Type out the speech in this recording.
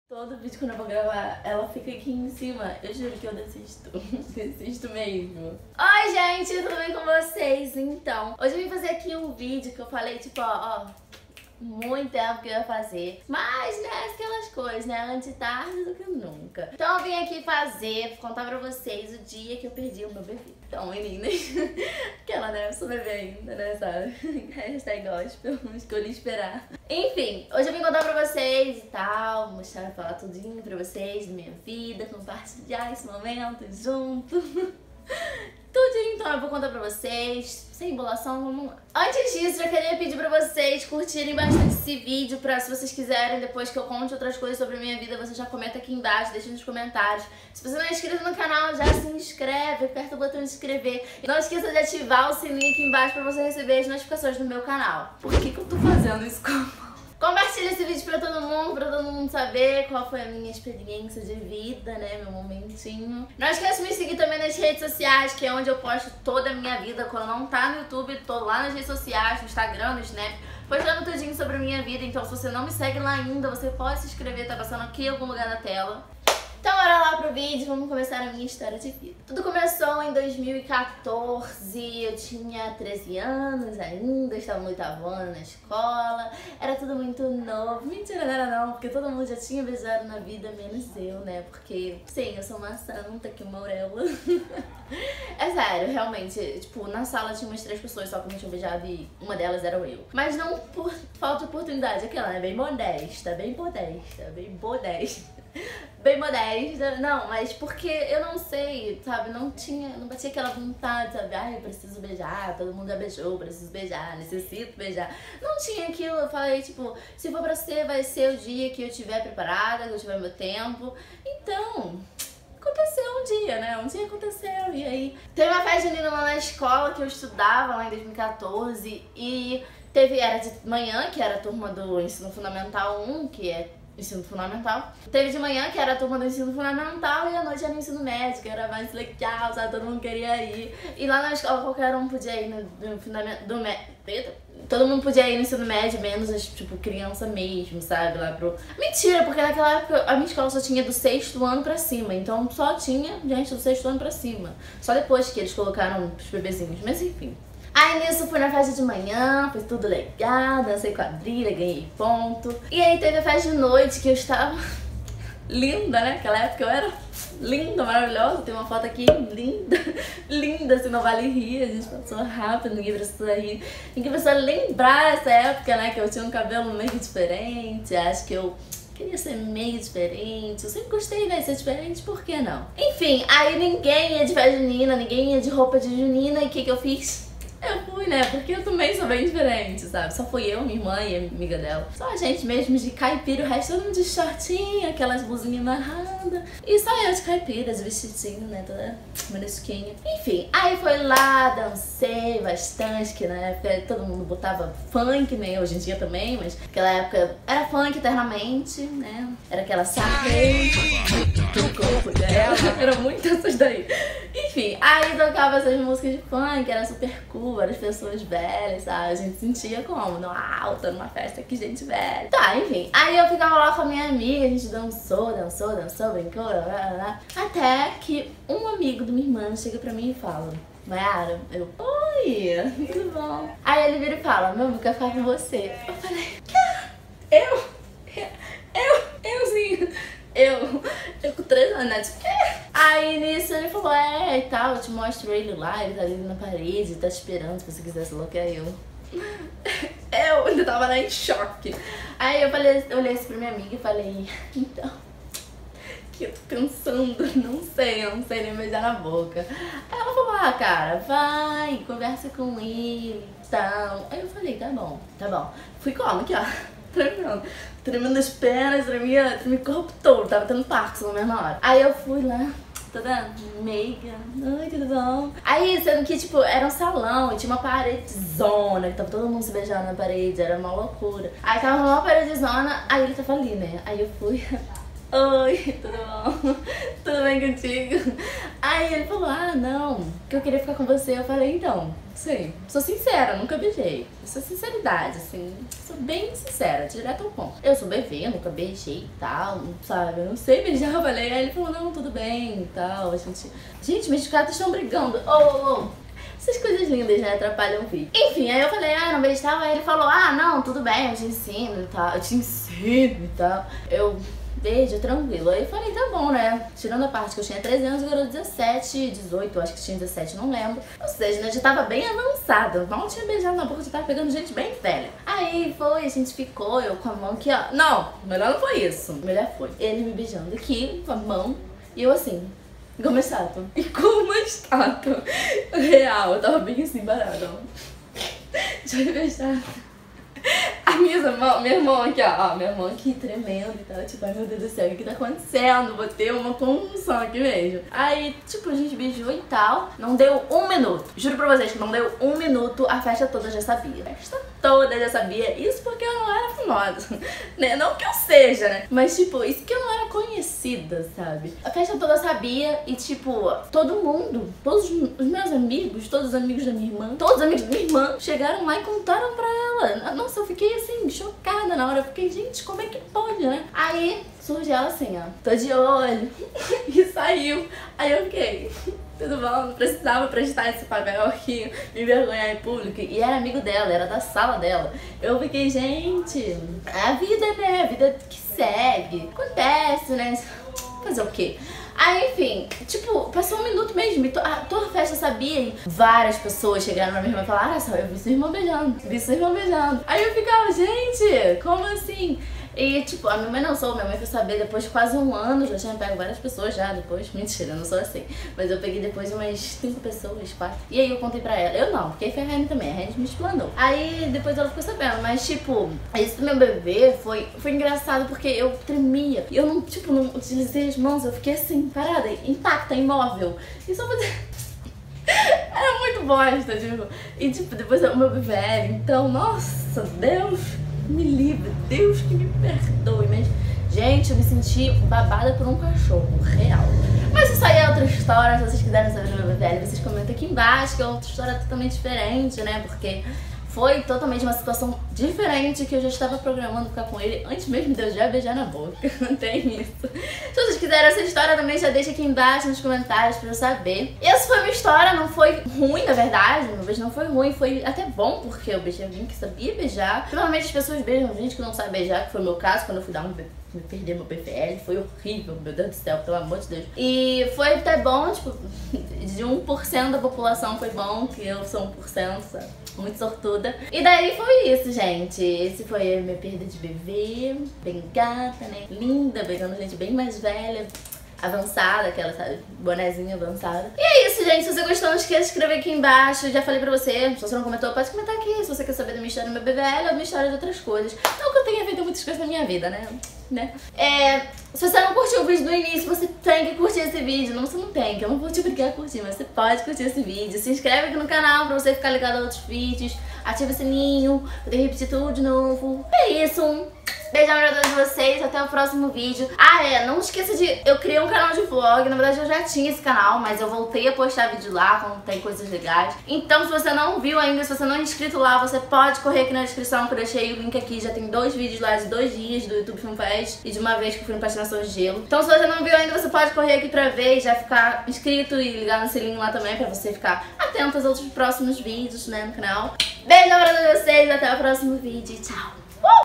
Todo vídeo quando eu vou gravar, ela fica aqui em cima. Eu juro que eu desisto. Desisto mesmo. Oi, gente, tudo bem com vocês? Então, hoje eu vim fazer aqui um vídeo que eu falei, tipo, ó, muito tempo que eu ia fazer. Mas, né, aquelas coisas, né, antes tarde do que nunca. Então eu vim aqui contar pra vocês o dia que eu perdi o meu bebê. Então, meninas, aquela, né, eu sou bebê ainda, né, sabe? Hashtag gospel, escolhi esperar. Enfim, hoje eu vim contar pra vocês e tal, mostrar, falar tudinho pra vocês da minha vida, compartilhar esse momento junto. Tudinho, então eu vou contar pra vocês, sem embolação, vamos lá. Antes disso, eu queria pedir pra vocês curtirem bastante esse vídeo, pra se vocês quiserem, depois que eu conte outras coisas sobre a minha vida, você já comenta aqui embaixo, deixa nos comentários. Se você não é inscrito no canal, já se inscreve, aperta o botão de inscrever. E não esqueça de ativar o sininho aqui embaixo pra você receber as notificações do meu canal. Por que eu tô fazendo isso com a mão? Compartilha esse vídeo pra todo mundo saber qual foi a minha experiência de vida, né, meu momentinho. Não esqueça de me seguir também nas redes sociais, que é onde eu posto toda a minha vida. Quando não tá no YouTube, tô lá nas redes sociais, no Instagram, no Snap, postando tudinho sobre a minha vida. Então se você não me segue lá ainda, você pode se inscrever, tá passando aqui em algum lugar da tela. Então bora lá pro vídeo, vamos começar a minha história de vida. Tudo começou em 2014, eu tinha 13 anos ainda, estava no oitavo ano na escola, era tudo muito novo. Mentira, não era não, porque todo mundo já tinha beijado na vida, menos eu, né? Porque, sim, eu sou uma santa que uma auréola. É sério, realmente, tipo, na sala tinha umas 3 pessoas só que não tinham beijado e uma delas era eu. Mas não por falta de oportunidade, aquela, né? Bem modesta, bem modesta, bem modesta. Bem modesta, não, mas porque eu não sei, sabe, não batia aquela vontade, sabe, ai, eu preciso beijar, todo mundo já beijou, preciso beijar, necessito beijar. Não tinha aquilo, eu falei, tipo, se for pra ser, vai ser o dia que eu estiver preparada, que eu tiver meu tempo. Então, aconteceu um dia, né, um dia aconteceu, e aí teve uma festa junina lá na escola que eu estudava lá em 2014 e era de manhã, que era a turma do Ensino Fundamental 1, que é ensino fundamental. Teve de manhã, que era a turma do ensino fundamental, e à noite era o ensino médio, que era mais legal, sabe? Todo mundo queria ir. E lá na escola qualquer um podia ir no fundamento do médio. Todo mundo podia ir no ensino médio, menos as, tipo, criança mesmo, sabe? Lá pro... Mentira, porque naquela época a minha escola só tinha do 6º ano pra cima. Então só tinha gente do 6º ano pra cima. Só depois que eles colocaram os bebezinhos, mas enfim. Aí nisso fui na festa de manhã, foi tudo legal, dancei quadrilha, ganhei ponto. E aí teve a festa de noite que eu estava linda, né? Naquela época eu era linda, maravilhosa. Tem uma foto aqui linda, linda, assim, não vale rir. A gente passou rápido, ninguém precisa rir. Ninguém precisa lembrar essa época, né? Que eu tinha um cabelo meio diferente, acho que eu queria ser meio diferente. Eu sempre gostei, né, de ser diferente, por que não? Enfim, aí ninguém ia de festa junina, ninguém ia de roupa de junina. E o que eu fiz? Eu fui, né? Porque eu também sou bem diferente, sabe? Só fui eu, minha irmã e a amiga dela. Só a gente mesmo de caipira, o resto todo mundo de shortinho, aquelas blusinhas amarradas. E só eu de caipira, de vestidinho, né? Toda minusquinha. Enfim, aí foi lá, dancei bastante, que na época todo mundo botava funk, né? Hoje em dia também, mas naquela época era funk eternamente, né? Era aquela sarrei do corpo dela. Era muito essas daí. Enfim, aí tocava essas músicas de funk, era super cool, várias pessoas velhas, sabe? A gente sentia como? No alto, numa festa que gente velha. Tá, enfim. Aí eu ficava lá com a minha amiga, a gente dançou, brincou, blá, blá, blá. Até que um amigo de minha irmã chega pra mim e fala: Mayara, oi, tudo bom? Aí ele vira e fala: meu amigo, quer ficar com você. Eu falei: eu com 3 anos, né? Tipo, aí nisso ele falou: e tal, eu te mostro ele lá, ele tá ali na parede, tá te esperando, se você quiser se alocar. Eu ainda tava lá em choque. Aí eu olhei assim pra minha amiga e falei: então, que eu tô pensando, não sei nem beijar na boca. Aí ela falou: cara, vai, conversa com ele e tal. Aí eu falei: tá bom. Fui como aqui, ó, tremendo as pernas, tremia o corpo todo, tava tendo Parkinson na mesma hora. Aí eu fui lá, toda meiga, oi, tudo bom? Aí, sendo que, tipo, era um salão e tinha uma paredezona, que tava todo mundo se beijando na parede, era uma loucura. Aí tava uma paredezona, aí ele tava ali, né? Aí eu fui Oi, tudo bom? Tudo bem contigo? Aí ele falou, ah, não, que eu queria ficar com você. Eu falei, então, sei, sou sincera, nunca beijei. Isso é sinceridade, assim, sou bem sincera, direto ao ponto. Eu sou bebê, nunca beijei e tal, sabe? Eu não sei beijar, eu falei. Aí ele falou, não, tudo bem e tal, a gente... Gente, meus gatos estão brigando. Essas coisas lindas, né? Atrapalham o vídeo. Enfim, aí eu falei, ah, não beijo e tal. Aí ele falou, ah, não, tudo bem, eu te ensino e tal. Eu te ensino e tal. Eu... Beijo, tranquilo. Aí eu falei, tá bom, né? Tirando a parte que eu tinha 13 anos, agora 17, 18, acho que tinha 17, não lembro. Ou seja, né, já tava bem avançada. Mal tinha beijado na boca, já tava pegando gente bem velha. Aí foi, a gente ficou, eu com a mão aqui, ó. Não, melhor não foi isso. Melhor foi ele me beijando aqui, com a mão, e eu assim, igual uma estátua. E como uma estátua real. Eu tava bem assim, parada, ó. Deixa eu beijar. A minha mão aqui, ó, minha mão aqui tremendo e tal, tipo, ai meu Deus do céu, o que tá acontecendo? Vou ter uma convulsão aqui mesmo. Aí, tipo, a gente beijou e tal, não deu 1 minuto. Juro pra vocês que não deu 1 minuto, a festa toda já sabia. A festa toda já sabia, isso porque eu não era famosa, né? Não que eu seja, né? Mas, tipo, isso que eu não era conhecida, sabe? A festa toda sabia e, tipo, todo mundo, todos os meus amigos, todos os amigos da minha irmã, todos os amigos da minha irmã chegaram lá e contaram pra ela. Nossa, eu fiquei assim, chocada na hora. Eu fiquei, gente, como é que pode, né? Aí surge ela assim, ó, tô de olho. E saiu. Aí eu fiquei, tudo bom, não precisava prestar esse papel aqui, me envergonhar em público. E era amigo dela, era da sala dela. Eu fiquei, gente, é a vida, né? A vida que segue. Acontece, né? Fazer o quê? Aí, enfim, tipo, passou 1 minuto mesmo, e toda a festa sabia, e várias pessoas chegaram pra minha irmã e falaram, ah, só eu vi sua irmã beijando, vi sua irmã beijando. Aí eu ficava, gente, como assim? E, tipo, a minha mãe não soube, minha mãe foi saber depois de quase 1 ano, já tinha pego várias pessoas já depois, mentira, eu não sou assim. Mas eu peguei depois de umas 5 pessoas, 4. E aí eu contei pra ela, eu não, porque foi a Reni também, a Reni me explanou. Aí depois ela ficou sabendo, mas tipo, isso do meu bebê foi engraçado porque eu tremia. E eu não, tipo, não utilizei as mãos, eu fiquei assim, parada, intacta, imóvel. E só fazer... Era muito bosta, tipo. E tipo, depois o meu bebê, então, nossa, Deus me livre, Deus que me perdoe, mas, gente, eu me senti babada por um cachorro, real. Mas isso aí é outra história, se vocês quiserem saber do meu bebê, vocês comentam aqui embaixo, que é outra história totalmente diferente, né, porque foi totalmente uma situação diferente que eu já estava programando ficar com ele antes mesmo de eu já beijar na boca. Não tem isso. Se vocês quiserem essa história também, já deixa aqui embaixo nos comentários pra eu saber. E essa foi a minha história, não foi ruim, na verdade. Meu beijo não foi ruim, foi até bom, porque eu beijei alguém que sabia beijar. Normalmente as pessoas beijam gente que não sabe beijar, que foi o meu caso quando eu fui dar me perder meu PFL, foi horrível, meu Deus do céu, pelo amor de Deus. E foi até bom, tipo, de 1% da população foi bom, que eu sou 1%, sabe? Muito sortuda. E daí foi isso, gente. Esse foi a minha perda de bebê, bem gata, né? Linda, beijando gente bem mais velha, avançada, aquela, sabe, bonezinha avançada. E é isso, gente. Se você gostou, não esqueça de escrever aqui embaixo. Já falei pra você, se você não comentou, pode comentar aqui. Se você quer saber da minha história do meu bebê ou da minha história de outras coisas. Não que eu tenha feito muitas coisas na minha vida, né? Se você não curtiu o vídeo do início, você tem que curtir esse vídeo. Não, você não tem, que eu não vou te obrigar a curtir, mas você pode curtir esse vídeo. Se inscreve aqui no canal pra você ficar ligado a outros vídeos. Ativa o sininho, pra eu repetir tudo de novo. É isso. Beijão pra todos vocês, até o próximo vídeo. Não esqueça de... Eu criei um canal de vlog, na verdade eu já tinha esse canal, mas eu voltei a postar vídeo lá quando tem coisas legais. Então se você não viu ainda, se você não é inscrito lá, você pode correr aqui na descrição que eu deixei o link aqui. Já tem 2 vídeos lá de 2 dias do YouTube Film Fest e de uma vez que eu fui no Patinação de Gelo. Então se você não viu ainda, você pode correr aqui pra ver e já ficar inscrito e ligar no sininho lá também pra você ficar atento aos outros próximos vídeos, né, no canal. Beijão pra todos vocês, até o próximo vídeo, tchau!